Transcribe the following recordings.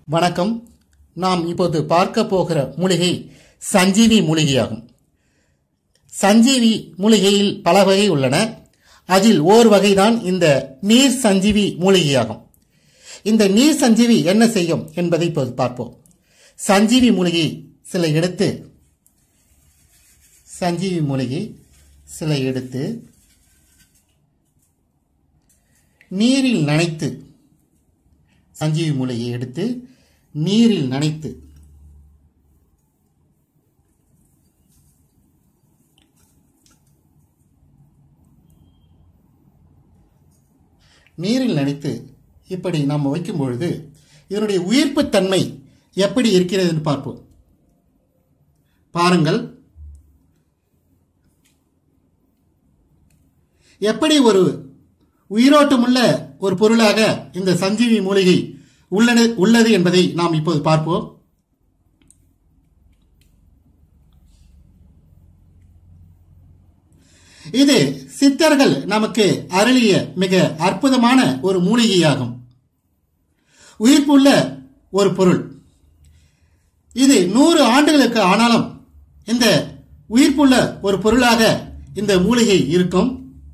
வணக்கம். நாம் இப்போது பார்க்க போகிற மூலிகை சஞ்சீவி மூலிகையாகும். சஞ்சீவி மூலிகையில் பல வகை உள்ளன. அதில் ஓர் வகைதான் இந்த நீர் சஞ்சீவி மூலிகையாகும். இந்த நீர் சஞ்சீவி என்ன செய்யும் என்பதை இப்போது பார்ப்போம். சஞ்சீவி மூலிகை சில எடுத்து நீரில் நனைத்து சஞ்சீவி மூலிகையை எடுத்து நீரில் நனைத்து இப்படி நாம் வைக்கும் பொழுது இதனுடைய உயிர்ப்பு தன்மை எப்படி இருக்கிறது என்று பார்ப்போம். பாருங்கள், எப்படி ஒரு உயிரோட்டமுள்ள ஒரு பொருளாக இந்த சஞ்சீவி மூலிகை உள்ளது என்பதை நாம் இப்போது பார்ப்போம். இது சித்தர்கள் நமக்கு அருளிய மிக அற்புதமான ஒரு மூலிகையாகும். உயிர்ப்புள்ள ஒரு பொருள். இது 100 ஆண்டுகளுக்கு ஆனாலும் இந்த உயிர்ப்புள்ள ஒரு பொருளாக இந்த மூலிகை இருக்கும்.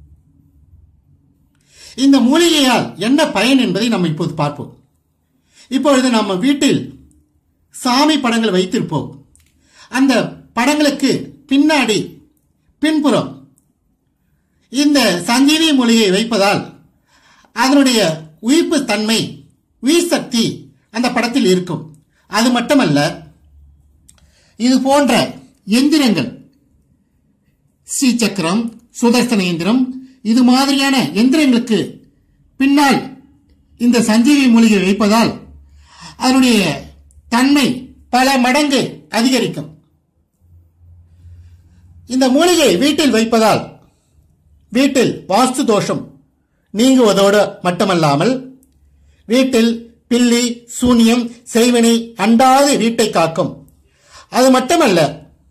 இந்த மூலிகையால் என்ன பயன் என்பதை நாம் இப்போது பார்ப்போம். இப்பொழுது நம்ம வீட்டில் சாமி படங்கள் வைத்திருப்போம். அந்த படங்களுக்கு பின்புறம் இந்த சஞ்சீவி மூலிகை வைப்பதால் அதனுடைய உயிர்ப்பு தன்மை, உயிர் சக்தி அந்த படத்தில் இருக்கும். அது மட்டுமல்ல, இது போன்ற எந்திரங்கள், ஸ்ரீசக்கரம், சுதர்சன எந்திரம், இது மாதிரியான எந்திரங்களுக்கு பின்னால் இந்த சஞ்சீவி மூலிகை வைப்பதால் அதனுடைய தன்மை பல மடங்கு அதிகரிக்கும். இந்த மூலிகை வீட்டில் வைப்பதால் வீட்டில் வாஸ்து தோஷம் நீங்குவதோடு மட்டுமல்லாமல் வீட்டில் பில்லி, சூனியம், செய்வினை அண்டாது வீட்டை காக்கும். அது மட்டுமல்ல,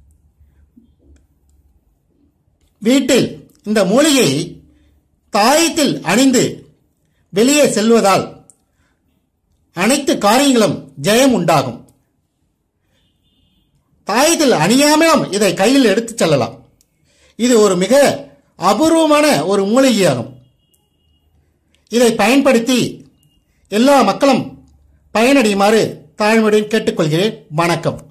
வீட்டில் இந்த மூலிகையை தாயத்தில் அணிந்து வெளியே செல்வதால் அனைத்து காரியங்களும் ஜெயம் உண்டாகும். தாயத்தில் அணியாமலும் இதை கையில் எடுத்துச் செல்லலாம். இது ஒரு மிக அபூர்வமான ஒரு மூலிகையாகும். இதை பயன்படுத்தி எல்லா மக்களும் பயனடையுமாறு தாழ்மையுடன் கேட்டுக்கொள்கிறேன். வணக்கம்.